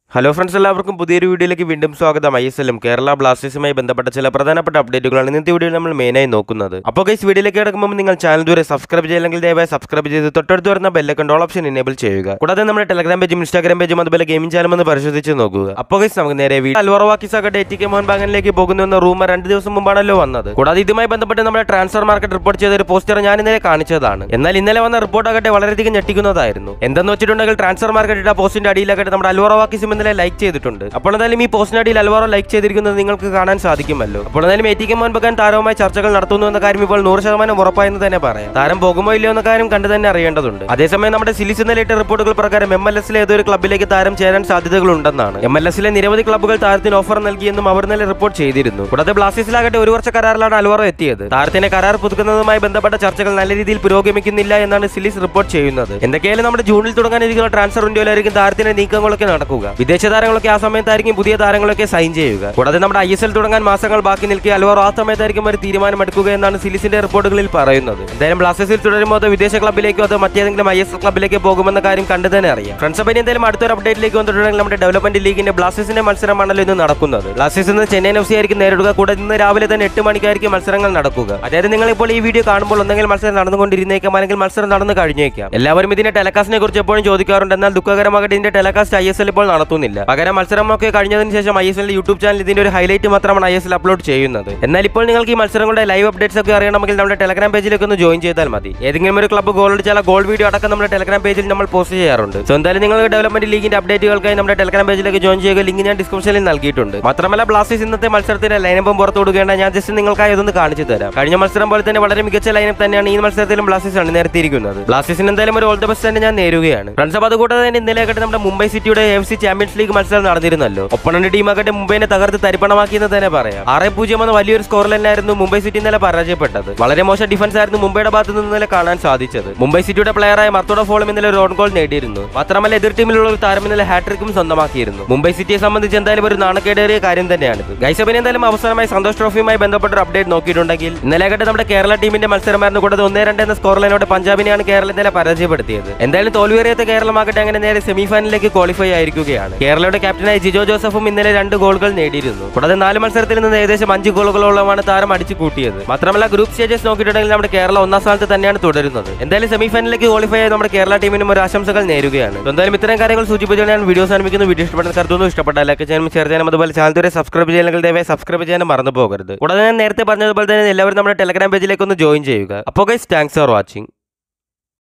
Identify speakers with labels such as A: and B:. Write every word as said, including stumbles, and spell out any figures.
A: Hello friends, എല്ലാവർക്കും പുതിയൊരു വീഡിയോയിലേക്ക് വീണ്ടും സ്വാഗതം. ഐ എസ് എല്ലും കേരള ബ്ലാസ്റ്റേഴ്സുമായി ബന്ധപ്പെട്ട ചില പ്രധാനപ്പെട്ട അപ്ഡേറ്റുകളാണ് ഇന്നത്തെ വീഡിയോയിൽ നമ്മൾ മെയിനായി നോക്കുന്നത്. അപ്പോൾ ഗൈസ്, വീഡിയോയിലേക്ക് കിടക്കുമ്പോൾ നിങ്ങൾ ചാനൽ ദൂരെ സബ്സ്ക്രൈബ് ചെയ്യില്ലെങ്കിൽ ദയവായി സബ്സ്ക്രൈബ് ചെയ്ത് തൊട്ടടുത്ത് വരുന്ന ബെല്ലൈക്കൺ ഓൾ ഓപ്ഷൻ എനേബിൾ ചെയ്യുക. കൂടാതെ നമ്മുടെ ടെലഗ്രാം പേജും ഇൻസ്റ്റാഗ്രാം പേജും അതുപോലെ ഗെയിമിംഗ് ചാനലും ഒന്ന് പരിശോധിച്ച് നോക്കുക. അപ്പോൾ ഗൈസ്, നമുക്ക് നേരെ അൽവാറോ വാക്കിസാകട്ടെ ടി കെ മോഹൻ ബാഗനിലേക്ക് പോകുന്നുവെന്ന റൂമർ രണ്ട് ദിവസം മുമ്പാണല്ലോ വന്നത്. കൂടാതെ ഇതുമായി ബന്ധപ്പെട്ട് നമ്മുടെ ട്രാൻസ്ഫർ മാർക്കറ്റ് റിപ്പോർട്ട് ചെയ്ത ഒരു പോസ്റ്റർ ഞാൻ ഇന്നലെ കാണിച്ചതാണ്. എന്നാൽ ഇന്നലെ വന്ന റിപ്പോർട്ട് ആകട്ടെ വളരെയധികം ഞെട്ടിക്കുന്നതായിരുന്നു. എന്തെന്ന് വെച്ചിട്ടുണ്ടെങ്കിൽ ട്രാൻസ്ഫർ മാർക്കറ്റ് ഇട്ട പോസ്റ്റിന്റെ അടിയിലാകട്ടെ നമ്മുടെ അൽവാറോ വാക്കിസും ഇന്നലെ ലൈക്ക് ചെയ്തിട്ടുണ്ട്. അപ്പോൾ എന്തായാലും ഈ പോസ്റ്റിനടിയിൽ അൽവാറോ ലൈക്ക് ചെയ്തിരിക്കുന്നത് നിങ്ങൾക്ക് കാണാൻ സാധിക്കുമല്ലോ. അപ്പോൾ എന്തായാലും A T K Mohun Bagan താരവുമായി ചർച്ചകൾ നടത്തുന്നു എന്ന കാര്യം ഇപ്പോൾ നൂറ് ശതമാനം ഉറപ്പായെന്ന് തന്നെ പറയാം. താരം പോകുമോ ഇല്ലയോ എന്ന കാര്യം കണ്ടു തന്നെ അറിയേണ്ടതുണ്ട്. അതേസമയം നമ്മുടെ സിലിസ് ഇന്നലെ ഇട്ട റിപ്പോർട്ടുകൾ പ്രകാരം എം എൽ എസിലെ ഏതൊരു ക്ലബിലേക്ക് താരം ചേരാൻ സാധ്യതകളുണ്ടെന്നാണ്. എം എൽ എസിലെ നിരവധി ക്ലബ്ബുകൾ താരത്തിന് ഓഫർ നൽകിയെന്നും അവർ ഇന്നലെ റിപ്പോർട്ട് ചെയ്തിരുന്നു. കൂടാതെ ബ്ലാസ്റ്റേഴ്സിലാകട്ടെ ഒരു വർഷ കരാറിലാണ് അൽവാറോ എത്തിയത്. താരത്തിന്റെ കരാർ പുതുക്കുന്നതുമായി ബന്ധപ്പെട്ട ചർച്ചകൾ നല്ല രീതിയിൽ പുരോഗമിക്കുന്നില്ല എന്നാണ് സിലിസ് റിപ്പോർട്ട് ചെയ്യുന്നത്. എന്തൊക്കെയായാലും നമ്മുടെ ജൂണിൽ തുടങ്ങാനിരിക്കുന്ന ട്രാൻസ്ഫർ വിൻഡോയിലായിരിക്കും താരത്തിന്റെ നീക്കങ്ങളൊക്കെ നടക്കുക. വിദേശ താരങ്ങളൊക്കെ ആ സമയത്തായിരിക്കും പുതിയ താരങ്ങളൊക്കെ സൈൻ ചെയ്യുക. കൂടാതെ നമ്മുടെ ഐ എസ് എൽ തുടങ്ങാൻ മാസങ്ങൾ ബാക്കി നിൽക്കുക അൽവാറോ ആ സമയത്തായിരിക്കും ഒരു തീരുമാനം എടുക്കുക എന്നാണ് സിലിസിന്റെ റിപ്പോർട്ടുകളിൽ പറയുന്നത്. എന്തായാലും ബ്ലാസ്റ്റേഴ്സിൽ തുടരുമ്പോൾ അത് വിദേശ ക്ലബിലേക്കോ അതോ മറ്റേതെങ്കിലും ഐ എസ് എൽ ക്ലബിലേക്ക് പോകുമെന്ന കാര്യം കണ്ടു തന്നെ അറിയാം. ഫ്രണ്ട്സ്, അപ്പോൾ എന്തായാലും അടുത്തൊരു അപ്ഡേറ്റിലേക്ക് വന്നിട്ടുണ്ടെങ്കിൽ നമ്മുടെ ഡെവലപ്മെന്റ് ലീഗിന്റെ ബ്ലാസ്റ്റേഴ്സിന്റെ മത്സരമാണല്ലോ ഇന്ന് നടക്കുന്നത്. ബ്ലാസ്റ്റേഴ്സ് ഇന്ന് ചെന്നൈയിൻ എഫ് സി ആയിരിക്കും നേരിടുക. കൂടാതെ ഇന്ന് രാവിലെ തന്നെ എട്ട് മണിക്കായിരിക്കും മത്സരങ്ങൾ നടക്കുക. അതായത് നിങ്ങൾ ഇപ്പോൾ ഈ വീഡിയോ കാണുമ്പോൾ ഒന്നെങ്കിൽ മത്സരം നടന്നുകൊണ്ടിരുന്നേക്കാം, അല്ലെങ്കിൽ മത്സരം നടന്നു കഴിഞ്ഞേക്കാം. എല്ലാവരും ഇതിന്റെ ടെലകാസ്റ്റിനെ കുറിച്ച് എപ്പോഴും ചോദിക്കാറുണ്ട്. എന്നാൽ ദുഃഖകരമാകട്ടെ ഇതിന്റെ ടെലകാസ്റ്റ് ഐ എസ് എൽ ഇപ്പോൾ നടത്തുന്നില്ല. പകരം മത്സരമൊക്കെ കഴിഞ്ഞതിന് ശേഷം I S L YouTube channel ഇതിന്റെ ഒരു ഹൈലൈറ്റ് മാത്രമാണ് ഐ എസ് എൽ അപ്ലോഡ് ചെയ്യുന്നത്. എന്നാൽ ഇപ്പോൾ നിങ്ങൾക്ക് ഈ മത്സരങ്ങളുടെ ലൈവ് അപ്ഡേറ്റ്സ് ഒക്കെ അറിയണമെങ്കിൽ നമ്മുടെ ടെലഗ്രാം പേജിലേക്ക് ഒന്ന് ജോയിൻ ചെയ്താൽ മതി. ഏതെങ്കിലും ഒരു ക്ലബ്ബ് ഗോൾ അടിച്ചാൽ ഗോൾ വീഡിയോ അടക്കം നമ്മുടെ ടെലഗ്രാം പേജിൽ നമ്മൾ പോസ്റ്റ് ചെയ്യാറുണ്ട്. സോ എന്തായാലും നിങ്ങൾക്ക് ഡെവലപ്മെന്റ് ലീഗിന്റെ അപ്ഡേറ്റുകൾക്കായി നമ്മുടെ ടെലഗ്രാം പേജിലേക്ക് ജോയിൻ ചെയ്യുക. ലിങ്ക് ഞാൻ ഡിസ്ക്രിപ്ഷനിൽ നൽകിയിട്ടുണ്ട്. മാത്രമല്ല ബ്ലാസ്റ്റേഴ്സ് ഇന്നത്തെ മത്സരത്തിന്റെ ലൈനപ്പും പുറത്തുവിടുകയാണ്. ഞാൻ ജസ്റ്റ് നിങ്ങൾക്കായി ഇതൊന്ന് കാണിച്ചു തരാം. കഴിഞ്ഞ മത്സരം പോലെ തന്നെ വളരെ മികച്ച ലൈനപ്പ് തന്നെയാണ് ഈ മത്സരത്തിലും ബ്ലാസ്റ്റേഴ്സ് അണിനിരത്തിയിരിക്കുന്നത്. ബ്ലാസ്റ്റേഴ്സിന് എന്തായാലും ഒരു ഓൾ ദ ബെസ്റ്റ് തന്നെ ഞാൻ നേരുകയാണ്. ഫ്രണ്ട്സ്, അപ്പോൾ അതുകൂടാതെ തന്നെ ഇന്നലെ ആകട്ടെ നമ്മുടെ മുംബൈ സിറ്റിയുടെ എഫ് സി ചാമ്പ്യൻസ് ലീഗ് മത്സരം നടന്നിരുന്നല്ലോ. ഒപ്പണന്റ് ടീം ആകട്ടെ മുംബൈനെ തകർത്ത് തരിപ്പണമാക്കിയെന്ന് തന്നെ പറയാം. ആറ് പൂജ്യം എന്ന വലിയൊരു സ്കോറിൽ തന്നെയായിരുന്നു മുംബൈ സിറ്റി ഇന്നലെ പരാജയപ്പെട്ടത്. വളരെ മോശം ഡിഫൻസ് ആയിരുന്നു മുംബൈയുടെ ഭാഗത്ത് നിന്ന് ഇന്നലെ കാണാൻ സാധിച്ചത്. മുംബൈ സിറ്റിയുടെ പ്ലെയറായ മർത്തോഡോ ഫോളും ഇന്നലെ ഒരു ഓൺ ഗോൾ നേടിയിരുന്നു. മാത്രമല്ല എതിർ ടീമിലുള്ള ഒരു താരം ഇന്നലെ ഹാട്രിക്കും സ്വന്തമാക്കിയിരുന്നു. മുംബൈ സിറ്റിയെ സംബന്ധിച്ച് എന്തായാലും ഒരു നാണക്കേടേറിയ കാര്യം തന്നെയാണിത്. ഗൈസ്, അപ്പോൾ എന്തായാലും അവസാനമായി സന്തോഷ് ട്രോഫിയുമായി ബന്ധപ്പെട്ട ഒരു അപ്ഡേറ്റ് നോക്കിയിട്ടുണ്ടെങ്കിൽ ഇന്നലെ ആകട്ടെ നമ്മുടെ കേരള ടീമിന്റെ മത്സരമായിരുന്നു. കൂടാതെ ഒന്നേ രണ്ട് എന്ന സ്കോർ ലൈനോടെ പഞ്ചാബിനെയാണ് കേരളം ഇന്നലെ പരാജയപ്പെടുത്തിയത്. എന്തായാലും തോൽവിയേറിയ കേരളമാകട്ടെ അങ്ങനെ നേരെ സെമിഫൈനലിലേക്ക് ക്വാളിഫൈ ആയിരിക്കുകയാണ്. കേരളയുടെ ക്യാപ്റ്റനായ ജിജോ ജോസഫും ഇന്നലെ രണ്ട് ഗോളുകൾ നേടിയിരുന്നു. കൂടാതെ നാല് മത്സരത്തിൽ നിന്ന് ഏകദേശം അഞ്ച് ഗോളുകളോളമാണ് താരം അടിച്ചു കൂട്ടിയത്. മാത്രമല്ല ഗ്രൂപ്പ് സ്റ്റേജസ് നോക്കിയിട്ടുണ്ടെങ്കിൽ നമ്മുടെ കേരള ഒന്നാം സ്ഥാനത്ത് തന്നെയാണ് തുടരുന്നത്. എന്തായാലും സെമിഫൈനലിലേക്ക് ക്വാളിഫൈ ആയ നമ്മുടെ കേരള ടീമിനും ഒരു ആശംസകൾ നേരുകയാണ്. എന്തായാലും ഇത്തരം കാര്യങ്ങൾ സൂചിപ്പിച്ചുകൊണ്ട് ഞാൻ വീഡിയോസ് ആരംഭിക്കുന്നു. വീഡിയോ ഇഷ്ടപ്പെടുന്ന കരുതുന്നു. ഇഷ്ടപ്പെട്ട ലൈക്ക് ചെയ്യാനും ഷെയർ ചെയ്യാനും അതുപോലെ ചാനൽ വരെ സബ്സ്ക്രൈബ് ചെയ്യണമെങ്കിൽ ദയവായി സബ്സ്ക്രൈബ് ചെയ്യാനും മറന്നു പോകരുത്. കൂടാതെ ഞാൻ നേരത്തെ പറഞ്ഞതുപോലെ തന്നെ എല്ലാവരും നമ്മുടെ ടെലഗ്രാം പേജിലേക്ക് ഒന്ന് ജോയിൻ ചെയ്യുക. അപ്പോൾ ഗൈസ്, താങ്ക്സ് ഫോർ വാച്ചിങ്.